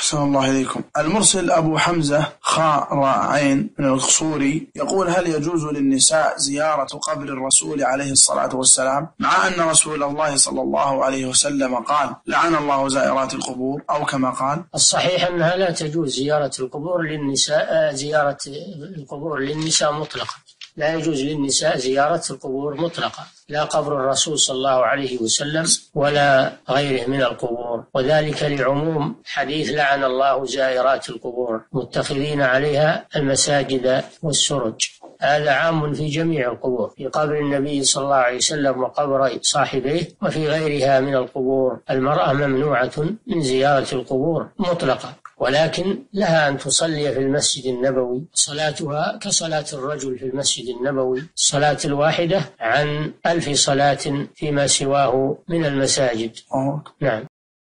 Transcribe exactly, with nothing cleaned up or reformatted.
أحسن الله إليكم. المرسل أبو حمزة خاء راء عين من القصوري يقول: هل يجوز للنساء زيارة قبر الرسول عليه الصلاة والسلام مع أن رسول الله صلى الله عليه وسلم قال: لعن الله زائرات القبور، أو كما قال؟ الصحيح أنها لا تجوز زيارة القبور للنساء، زيارة القبور للنساء مطلقا، لا يجوز للنساء زيارة القبور مطلقا، لا قبر الرسول صلى الله عليه وسلم ولا غيره من القبور، وذلك لعموم حديث لعن الله زائرات القبور متخذين عليها المساجد والسرج. هذا عام في جميع القبور، في قبر النبي صلى الله عليه وسلم وقبر صاحبيه وفي غيرها من القبور. المرأة ممنوعة من زيارة القبور مطلقا، ولكن لها أن تصلي في المسجد النبوي صلاتها كصلاة الرجل في المسجد النبوي، الصلاة الواحدة عن ألف صلاة فيما سواه من المساجد. أوه. نعم.